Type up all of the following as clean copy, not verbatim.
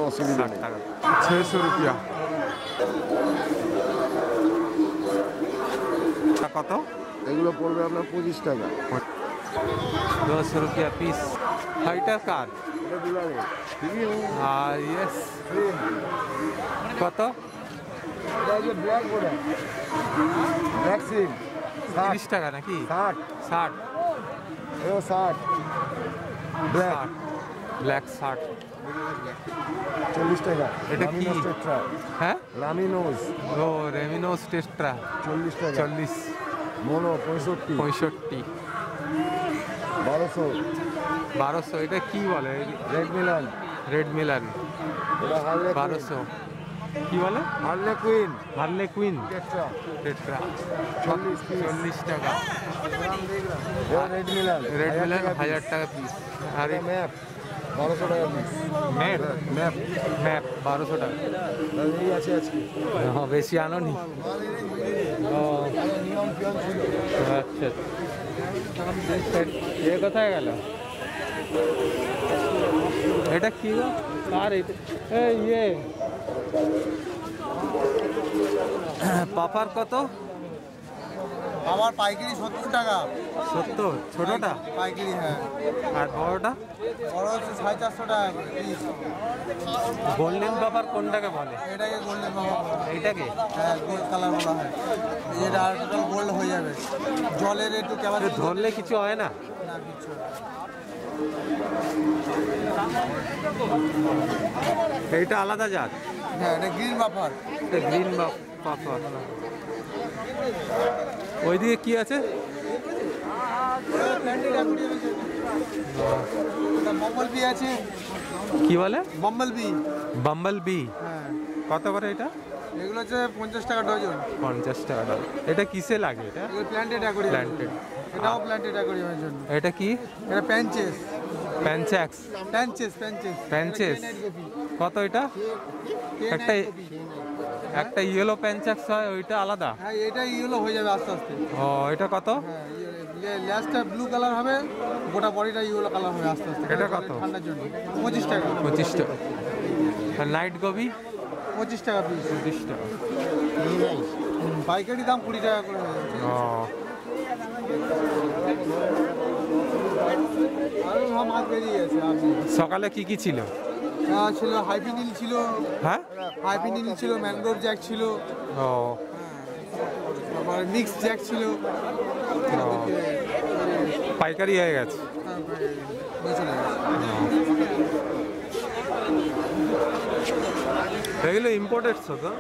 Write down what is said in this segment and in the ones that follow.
অসুবিধা নেই। 600 रुपया। কত? এগুলো পড়বে আপনার 25 টাকা। 200 रुपया পিস। ফাইটার কার? এটা দুলারে। আর ইয়েস কত? এটা যে ব্ল্যাক বড়া। ব্ল্যাক সিম 30 টাকা নাকি? 60। এও 60। ব্ল্যাক। ব্ল্যাক 60। 40 টাকা। এটা কি? হ্যাঁ রামিনোস। ও রেমিনোস টেস্ট্রা 40 টাকা। 40। মোনো 65। 65। 1200। 1200। এটা কি বলে? Red melon. রেড মিলান এটা হার্লে 1200। কি বলে? Harlequin. Harlequin tetra tetra 40 টাকা। এটা রেড মিলান। রেড মিলান 1000 টাকা পিস। আর এটা ম্যাপ 1200 টাকা পিস। ম্যাপ ম্যাপ ম্যাপ 1200 টাকা। এই আছে আজকে। হ্যাঁ বেশি আনোনি। ও নিয়ম পিয়ন ছিল। আচ্ছা এ কোথায় গেল? এটা কি গো? আর ইয়ে পাপার কত? আমার পাইকারি 70 টাকা। 70? ছোটটা? পাইকারি হ্যাঁ। আর বড়টা? বড় হচ্ছে 450 টাকা করে পিস। গোল্ডেন পাপার কোনটাকে বলে? এটাকে গোল্ডেন বাবা বলে। এইটাকে? হ্যাঁ গোল্ড কালার বলা হয়। এটা আর টোটাল গোল্ড হয়ে যাবে। জলের একটু ক্যাপাসিটি ধরলে কিছু হয় না? না কিছু। এইটা আলাদা জাত। হ্যাঁ এটা গ্রিন বাফার। এটা গ্রিন পাপার। ওইদিকে কি আছে? বম্বল বি আছে। কি বলে? Bumble B. বাম্বল বি হ্যাঁ কত করে এটা? এগুলো হচ্ছে 50 টাকা ডজন। 50 টাকা দাম। এটা কিসে লাগে? এটা এগুলো প্ল্যান্টেড অ্যাকোরিয়াম। প্ল্যান্টেড। এটাও প্ল্যান্টেড অ্যাকোরিয়ামের জন্য। এটা কি? এটা প্যানচেস। প্যানচ্যাক্স। প্যানচেস প্যানচেস। প্যানচেস কত এটা? একটা ইয়েলো প্যানচ্যাক্স হয় ওইটা আলাদা। হ্যাঁ এটা ইয়েলো হয়ে যাবে আস্তে আস্তে। ও এটা কত? হ্যাঁ ল্যাস্টটা ব্লু কালার হবে, গোটা বডিটা ইয়েলো কালার হবে আস্তে আস্তে। এটা কত? ঠান্ডার জন্য 25 টাকা। 25 টাকা। আর নাইট গবি? 25 টাকা পিস। 25 টাকা। পাইকারি দাম 20 টাকা করে হয়ে যাবে। ও আরও সব মাছ বেরিয়ে গেছে। আপনি সকালে কি কি ছিল? ছিল হাইপিনিল ছিল। হ্যাঁ হাইপিনিল ছিল, ম্যানগ্রোভ জ্যাক ছিল, ও তারপর মিক্স জ্যাক ছিল। পাইকারি হয়ে গেছে। চলে গেছে। এগুলো ইম্পোর্টেড তো?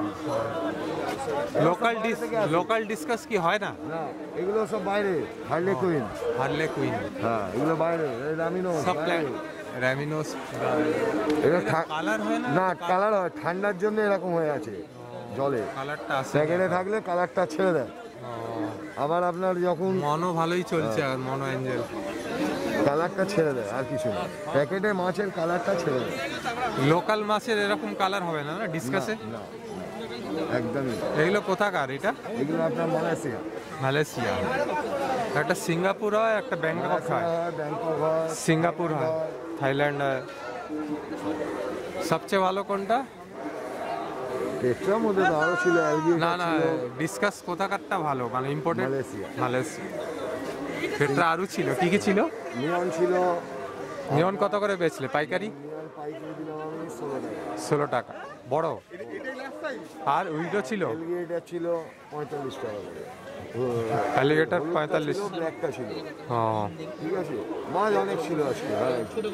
লোকাল ডিসকাস কি হয় না? না এগুলো সব বাইরে। Harley queen. হার্লে কুইন হ্যাঁ এগুলো বাইরে। রামিনোস সব র্যামিনোস। এটা কালার হয় না? না কালার হয়, ঠান্ডার জন্য এরকম হয়ে আছে জলে। কালারটা আছে। প্যাকেটে থাকলে কালারটা ছেড়ে দেয়। আবার আপনার যখন মনো ভালোই চলছে। আর মনো অ্যাঞ্জেল কালারটা ছেড়ে দেয় আর কিছু না। প্যাকেটে মাছের কালারটা ছেড়ে দেয়। লোকাল মাছের এরকম কালার হবে না না ডিসকাসে? না একদমই না। এগুলো কোথাকার? এটা এগুলো আপনার মালয়েশিয়া। মালয়েশিয়া। একটা সিঙ্গাপুর হয়, একটা ব্যাংকক হয়। ব্যাংকক হয়, সিঙ্গাপুর হয়, থাইল্যান্ড হয়। সবচেয়ে ভালো কোনটা? টেট্রার মধ্যে তো আরো ছিল, না না ডিসকাস কোথাকারটা ভালো মানে ইম্পোর্টেড? মালয়েশিয়া। মালয়েশিয়া। টেট্রা আরও ছিল, কি কি ছিল? নিয়ন ছিল। নিয়ন কত করে বেচলে পাইকারি? নিয়ন পাইকারি দিলাম আমি 16 টাকা। 16 টাকা বড়। আর উইডো ছিল? এলগেটার ছিল 45 টাকা করে। অ্যালিগেটর 45। ব্ল্যাকটা ছিল। ও ঠিক আছে, মাছ অনেক ছিল আজকে। আর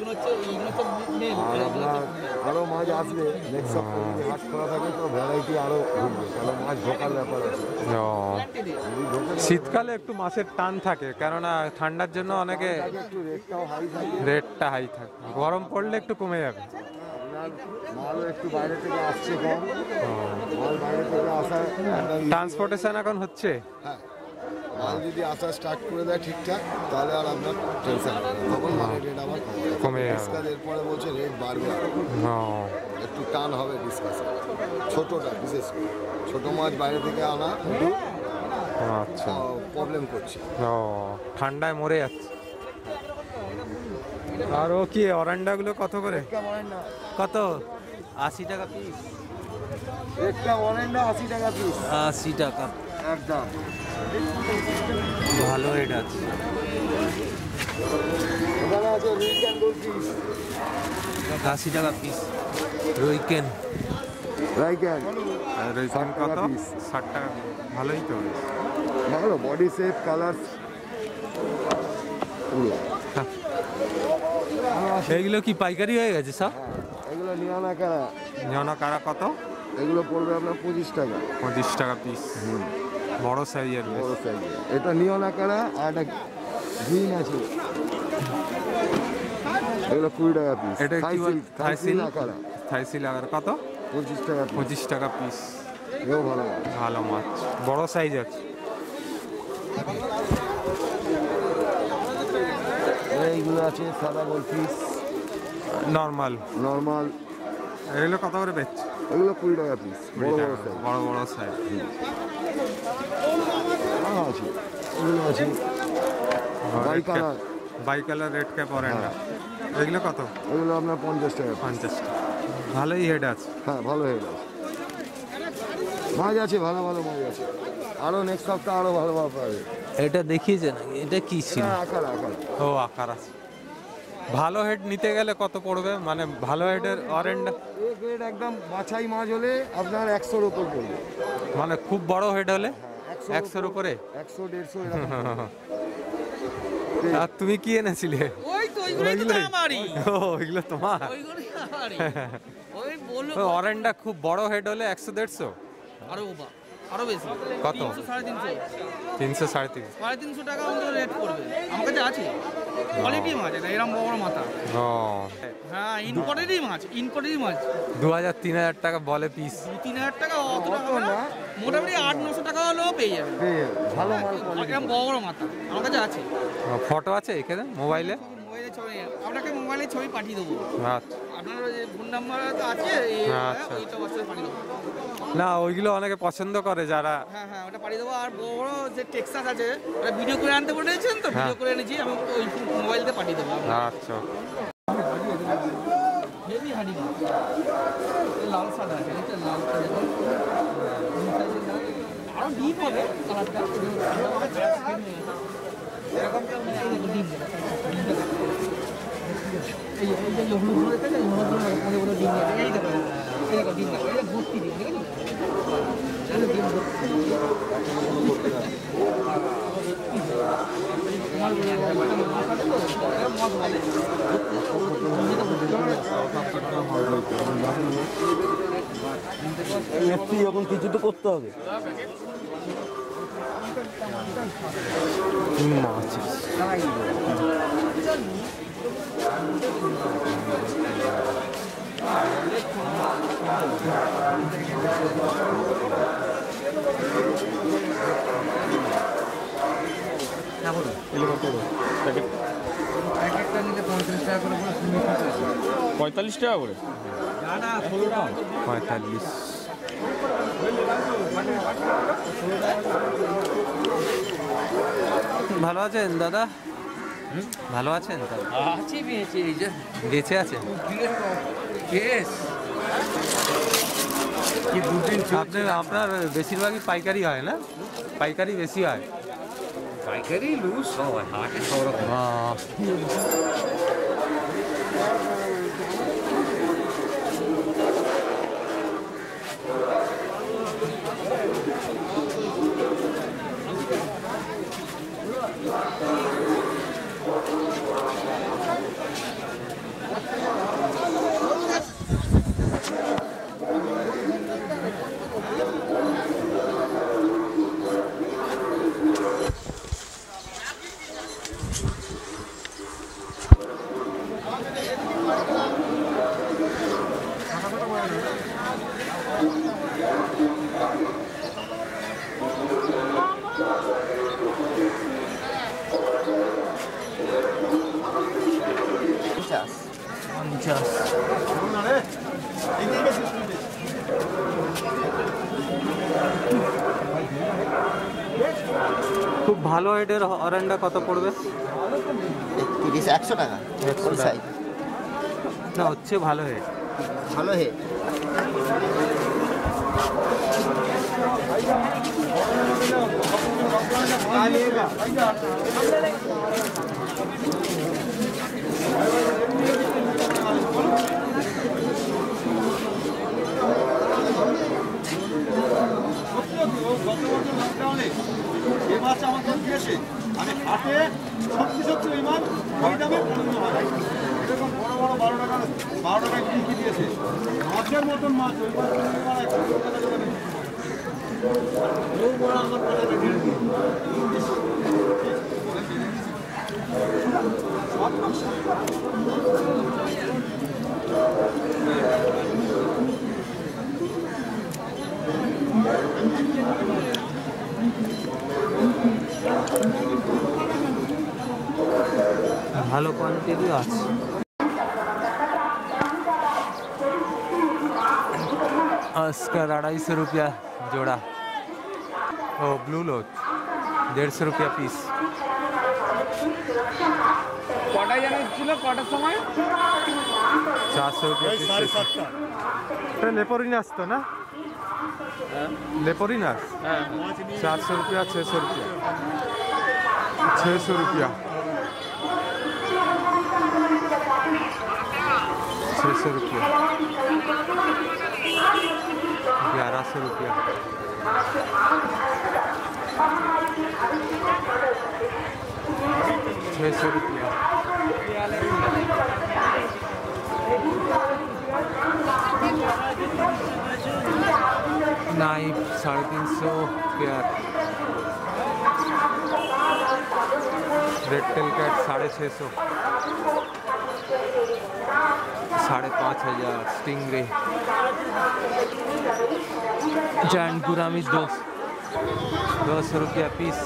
আপনার আরো মাছ আসবে নেক্সট সপ্তাহে, যদি হাট খোলা থাকে তো ভ্যারাইটি আরো ঢুকবে, কারণ মাছ ঢোকার ব্যাপার আছে। ও যদি ঢোকে শীতকালে একটু মাছের টান থাকে, কেননা ঠান্ডার জন্য অনেকে একটু রেটটাও হাই থাকে। রেটটা হাই থাকে। গরম পড়লে একটু কমে যাবে। আপনার মালও একটু বাইরে থেকে আসছে কম। মাল বাইরে থেকে আসা ট্রান্সপোর্টেশন এখন হচ্ছে। হ্যাঁ, মাল যদি আসা স্টার্ট করে দেয় ঠিকঠাক, তাহলে আর আপনার টেনশন হবে না। তখন মালের রেট আবার কমে যাবে। ডিসকাস এরপরে বলছে রেট বাড়বে, ও একটু টান হবে ডিসকাসে। ছোটোটা বিশেষ করে ছোটো মাছ বাইরে থেকে আনা একটু আচ্ছা। প্রবলেম করছে। ও ঠান্ডায় মরে যাচ্ছে। আর ও কি অরান্ডাগুলো কত করে? কত? 80 টাকা পিস। একটা অরেন্ডা 80 টাকা পিস 80 টাকা একদম। ভালো হেড আছে। এখানে আছে রিকেন গোল পিস 80 টাকা পিস। রুইকেন রাইকেন রুইকেন 60 টাকা কত? পিস। 60 টাকা। ভালোই তো। ভালো বডি শেপ কালার পুরো। এইগুলো কি পাইকারি হয়ে গেছে সব? এগুলো নিয়ানা কারা, নিয়না কারা কত? এগুলো পড়বে আপনার 25 টাকা 25 টাকা পিস। বড় সাইজের বড় সাইজের। এটা নিয়ানা কারা আর একটা গ্রিন আছে, এগুলো 20 টাকা পিস। এটা কি বল? থাইসিল আকারা থাইসিল আকার কত? 25 টাকা পিস। 25 টাকা পিস। এও ভালো মাছ। ভালো মাছ, বড় সাইজ আছে। এইগুলো আছে সাদা গোল পিস নরমাল। নরমাল, এগুলো কত করে বেচছে? এগুলো 20 টাকা পিস। বড় বড় সাইজ বড় বড় সাইজ। আছে, এগুলো আছে by colour. By colour red cap oranda. এগুলো কত? এগুলো আপনার 50 টাকা পিস। 50 টাকা। ভালোই হেড আছে। হ্যাঁ ভালো হেড আছে, মাছ আছে, ভালো ভালো মাছ আছে। আরো নেক্সট সপ্তাহ আরো ভালো ভালো পাবে। এটা দেখিয়েছে নাকি? এটা কি ছিল? আকার আকার ও আকার আছে। ভালো হেড নিতে গেলে কত পড়বে? মানে ভালো হেডের অরেন্ডা এ গ্রেড একদম বাছাই মাছ হলে আপনার 100-র উপর পড়বে। মানে খুব বড় হেড হলে 100-র উপরে। 100-150 এরকম। আর তুমি কি এনেছিলে? ওই তো ওইগুলোই তো আমারই। ও ওইগুলো তোমার? ওইগুলোই আমারই। ওই বললো ওই অরেন্ডা খুব বড় হেড হলে 100-150। আরো আরো বেশি। কত? 300 350 300 350। 350 টাকা আমাদের রেট পড়বে। আমার কাছে আছে কোয়ালিটি মাছ, এটা এরকম বড় বড় মাথা। ও হ্যাঁ ইম্পোর্টেডই মাছ, ইম্পোর্টেডই মাছ। 2000-3000 টাকা বলে পিস। 2-3000 টাকা অত টাকা না, মোটামুটি 800-900 টাকা হলেও পেয়ে যাবে। ভালো মাল কোয়ালিটি। এরকম বড় বড় মাথা আমার কাছে আছে। ফটো আছে এখানে মোবাইলে? মোবাইলে ছবি, আপনাকে মোবাইলে ছবি পাঠিয়ে দেবো। আচ্ছা। আপনার ওই ফোন নাম্বার তো আছে, আচ্ছা। ওইটা হোয়াটসঅ্যাপে পাঠিয়ে দেবো। না ওইগুলো অনেকে পছন্দ করে যারা। হ্যাঁ হ্যাঁ ওটা পাঠিয়ে দেবো। আর বড় বড় যে টেক্সাস আছে ওটা ভিডিও করে আনতে বলেছেন তো, ভিডিও করে এনেছি আমি, ওই মোবাইলতে পাঠিয়ে দেবো। আচ্ছা। হেভি হাঁড়ি মাছ, লাল সাদা আছে, এটা লাল সাদা আরও ডিপ হবে কালারটা এরকম ডিপ। এই যে হলুদ হলুদ আছে, হলুদ হলুদ বড় ডিম আছে, এই দেখো এই দেখো ডিম দেখো, এটা ভর্তি ডিম দেখেন। এখন কিছু তো করতে হবে। মাছ প্যাকেটটা নিলে 35 টাকা করে পড়ে। 45 টাকা করে। না 16 টাকা। 45। ভালো আছেন দাদা? ভালো আছেন দাদা? আছে বেঁচে এই যে বেঁচে আছেন? কেস কি দুদিন আপনি আপনার বেশিরভাগই পাইকারি হয় না? পাইকারি বেশি হয়। পাইকারি লুজ হয়, হাটে সব রকম। খুব ভালো হেডের অরেন্ডা কত পড়বে? 100 টাকা 100 টাকা। না হচ্ছে ভালো হেড। ভালো হে এই মাছ আমাদের দিয়েছে আমি হাটে সত্যি সত্যি ওই মাছ ওই দামে পছন্দ হয় এরকম বড় বড় 12 টাকায় কি দিয়েছে মাছের মতন মাছ ওই মাছ বড় আমার কথাটা দিয়ে দিই ভালো কোয়ান্টিটি আছে। अस्कर 250 रुपया जोड़ा। ओ ब्लू लोच 150 रुपया পিস। কটায় জানা ছিল কটার সময় 400 रुपया পিস। 7:30টা এটা লেপোরিনাস তো না? लेपोरिनास 400 रुपया 600 रुपया 600 रुपया 600 रुपया 1100 रुपया 600 रुपया knife 350 pair red tail cat 650 5,500 stingray giant gourami 200 रुपया पीस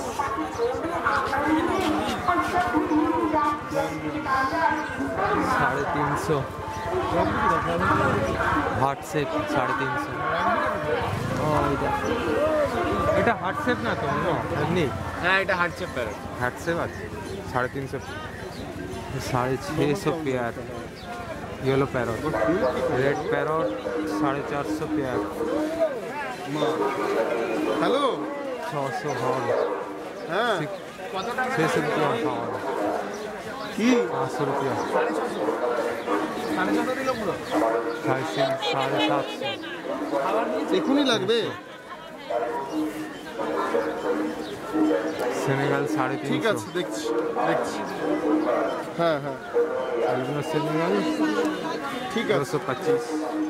350 हार्ट शेप 350 এটা হার্ট শেপ না তো এমনি হ্যাঁ এটা heart shape parrot heart shape আছে 350 650 pair yellow parrot red parrot 450 pair hello 600 हॉल হ্যাঁ 600 रुपया हॉल কি 500 रुपया 450 দিল পুরো 750 এখনই লাগবে सेनेगल 350 ঠিক আছে দেখছি হ্যাঁ হ্যাঁ अल्बिनो सेनेगल ঠিক আছে 225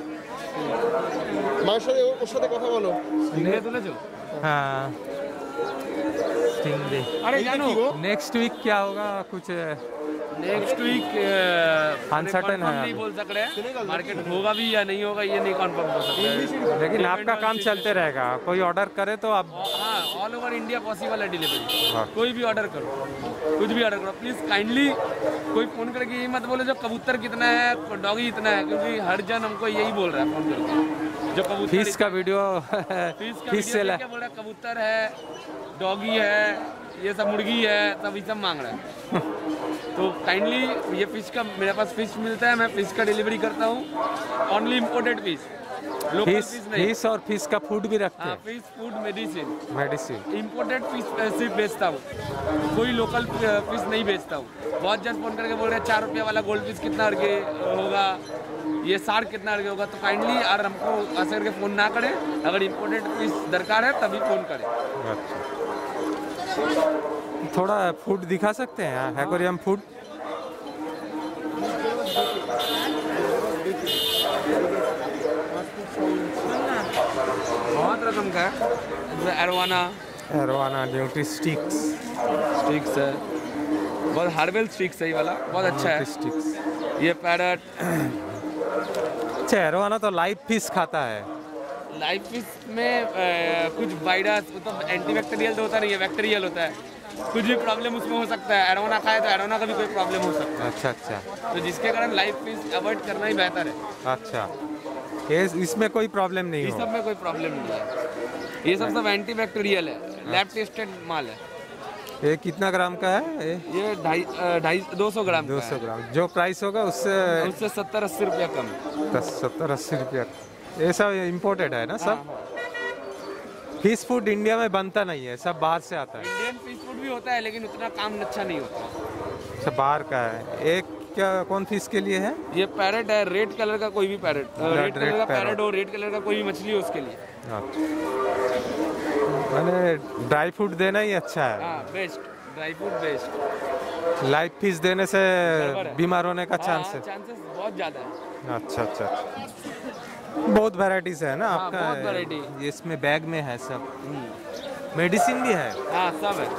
মায়ের সাথে ওর সাথে কথা বলো নিয়ে তুলেছো हाँ स्टिंगरे আরে জানো नेक्स्ट वीक क्या होगा कुछ नेक्स्ट वीक Uncertain है नहीं बोल सक रहे हैं मार्केट होगा भी या नहीं होगा ये नहीं कंफर्म हो सकता है लेकिन आपका काम चलते रहेगा कोई ऑर्डर करे तो आप हाँ ऑल ओवर इंडिया पॉसिबल है डिलीवरी हाँ। कोई भी ऑर्डर करो कुछ भी ऑर्डर करो प्लीज़ काइंडली कोई फ़ोन करके ये मत बोले जो कबूतर कितना है डॉगी इतना है क्योंकि हर जन हमको यही बोल रहा है फ़ोन करके जो कबूतर फिश का वीडियो फिश से क्या बोल रहा है कबूतर है डॉगी है ये सब मुर्गी है सब ये सब मांग रहा है तो काइंडली ये फिश का मेरे पास फिश मिलता है मैं फिश का डिलीवरी करता हूँ only imported fish local fish fish नहीं फिश और फिश का फूड भी रखते हाँ हैं fish food medicine medicine imported fish सिर्फ बेचता हूँ कोई लोकल फिश नहीं बेचता हूँ बहुत जन फोन करके बोल रहे हैं 4 रुपये वाला गोल्ड फिश कितना अर्गे होगा ये सार कितना अर्गे होगा तो काइंडली यार हमको ऐसे करके फ़ोन ना करें अगर इम्पोर्टेड फिश दरकार है तभी फ़ोन करें अच्छा थोड़ा फूड दिखा सकते हैं एक्वेरियम फूड बहुत रकम का है arowana arowana nutri sticks sticks है बहुत हार्बल स्टिक्स है ये वाला बहुत अच्छा है स्टिक्स ये पैरट अच्छा एरोवाना तो लाइव फिश खाता है लाइव फिश में कुछ वायरस तो एंटीबैक्टीरियल तो होता नहीं है बैक्टीरियल होता है कुछ भी प्रॉब्लम उसमें हो सकता है एरोना खाए तो एरोना का भी कोई प्रॉब्लम हो सकता अच्छा अच्छा है तो जिसके कारण लाइव फिश अवॉइड करना ही बेहतर है अच्छा ये इसमें कोई प्रॉब्लम नहीं ये हो सब में कोई प्रॉब्लम नहीं है ये सब एंटीबैक्टीरियल है लैब टेस्टेड माल है ये कितना ग्राम का है ये 200 ग्राम का 200 ग्राम जो प्राइस होगा उससे है। उससे 70-80 रुपया कम 70-80 रुपया ये सब इम्पोर्टेड है ना सब? फिश फूड इंडिया में बनता नहीं है, सब बाहर से आता है। इंडियन फिश फूड भी होता है लेकिन उतना काम अच्छा नहीं होता। सब बाहर का है। एक क्या कौन फिश के लिए है? ये पैरेट है, रेड कलर का कोई भी पैरेट, रेड कलर का parrot। पैरेट हो, रेड कलर का कोई भी मछली हो उसके लिए। अच्छा, मैंने ड्राई फ्रूट देना ही अच्छा है। हाँ best, dry fruit best. Live fish देने से बीमार होने का चांस है। चांसेस बहुत ज़्यादा है। अच्छा अच्छा अच्छा। बहुत वैरायटीज है ना हाँ, आपका? बहुत variety। ये इसमें बैग में है सब। মেডিসিন भी है? हाँ सब है।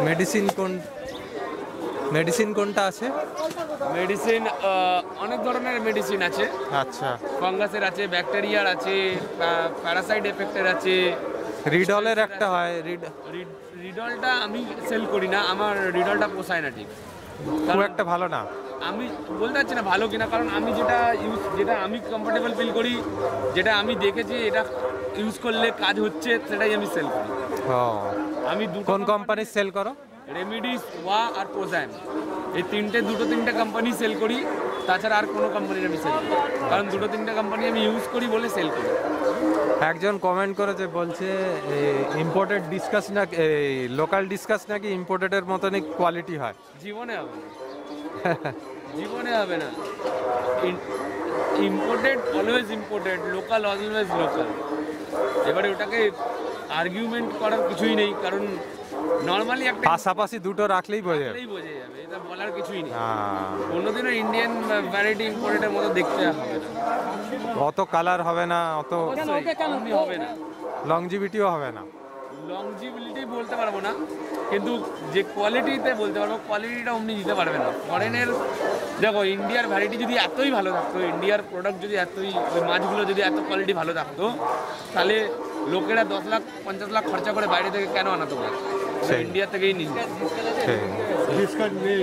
মেডিসিন কোনটা আছে? মেডিসিন অনেক ধরনের মেডিসিন আছে। আচ্ছা, ফাঙ্গাসের আছে, ব্যাকটেরিয়ার আছে, প্যারাসাইট এফেক্টের আছে। রিডলের একটা হয় রিডলটা আমি সেল করি না, আমার রিডলটা পোষায় না ঠিক। খুব একটা ভালো না। আমি বলতে পারছি না ভালো কিনা, কারণ আমি যেটা আমি কমফোর্টেবল ফিল করি, যেটা আমি দেখেছি এটা ইউজ করলে কাজ হচ্ছে, সেটাই আমি সেল করি। ও, আমি দুটো কোন কোম্পানির সেল করো? রেমিডিস, ওয়া আর প্রোজাইম, এই দুটো তিনটে কোম্পানি সেল করি, তাছাড়া আর কোনো কোম্পানির আমি সেল করি, কারণ দুটো তিনটে কোম্পানি আমি ইউজ করি বলে সেল করি। একজন কমেন্ট করেছে, বলছে ইম্পোর্টেড ডিসকাস না, লোকাল ডিসকাস নাকি ইম্পোর্টেডের মতনই কোয়ালিটি হয়। জীবনে হবে না, জীবনে হবে না। Imported always imported, local always local. এবারে ওটাকে আর্গুমেন্ট করার কিছুই নেই, কারণ নর্মালি একটা পাশাপাশি দুটো রাখলেই বোঝা যাবে। বোঝা যাবে, এটা বলার কিছুই নেই। হ্যাঁ, কোনোদিনও ইন্ডিয়ান ভ্যারাইটি ইম্পোর্টেডের মতো দেখতে হবে না, অত কালার হবে না, অত অমনি হবে না, লংজিভিটিও হবে না। লংজিবিলিটি বলতে পারবো না, কিন্তু যে কোয়ালিটিতে বলতে পারবো, কোয়ালিটিটা অমনি দিতে পারবে না। ফরেনের দেখো, ইন্ডিয়ার ভ্যারাইটি যদি এতই ভালো থাকতো, ইন্ডিয়ার প্রোডাক্ট যদি এতই, ওই মাছগুলো যদি এত কোয়ালিটি ভালো থাকতো, তাহলে লোকেরা 10 লাখ 50 লাখ খরচা করে বাইরে থেকে কেন আনাতো মাছ? ইন্ডিয়া থেকেই নিন।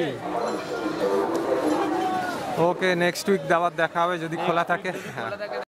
ওকে, নেক্সট উইক দাওয়াত দেখা হবে যদি খোলা থাকে।